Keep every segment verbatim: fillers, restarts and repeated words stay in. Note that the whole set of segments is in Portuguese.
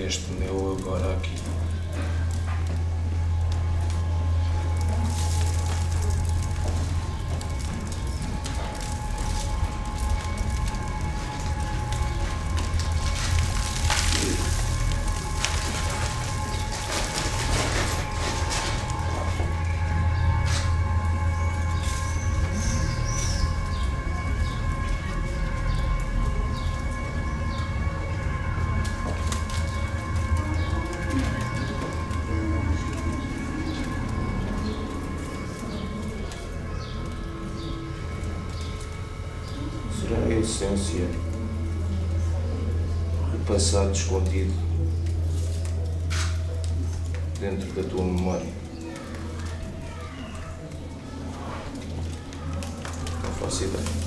deste meu agora aqui. Será a essência do passado escondido dentro da tua memória? Não faço ideia.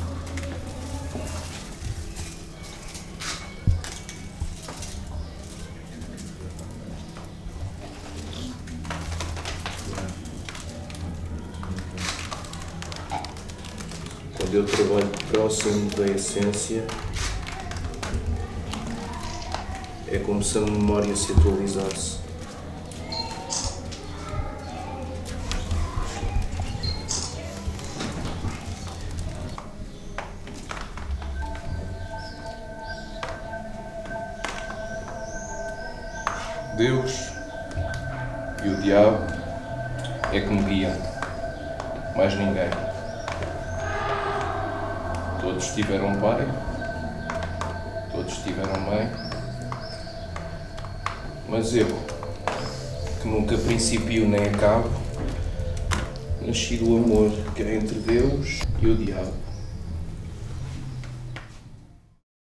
Quando eu trabalho próximo da essência, é como se a memória se atualizasse. Deus e o diabo é que me guiam, mais ninguém. Todos tiveram pai, todos tiveram mãe, mas eu, que nunca principio nem acabo, nasci do amor que é entre Deus e o diabo.